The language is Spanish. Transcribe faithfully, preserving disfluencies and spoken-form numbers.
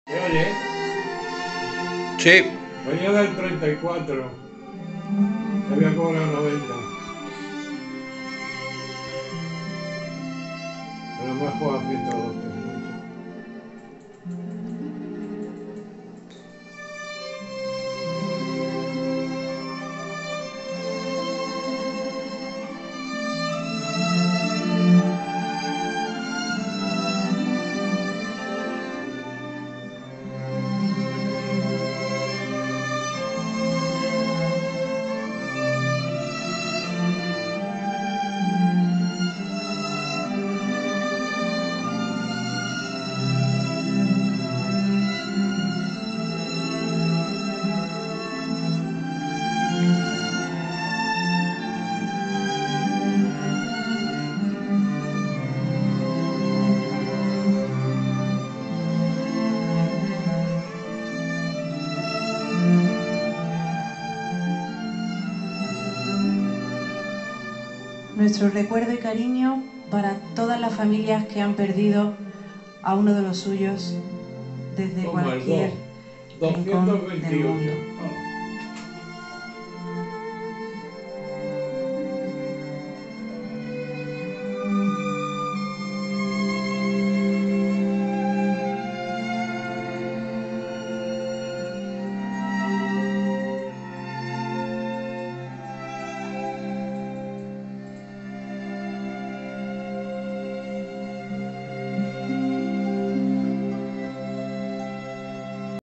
¿Me oye? Sí. Venía del treinta y cuatro. Me había cobrado noventa. Pero me ha jugado ciento doce. Nuestro recuerdo y cariño para todas las familias que han perdido a uno de los suyos desde Toma el cualquier dos, rincón del doscientos veintiocho. mundo.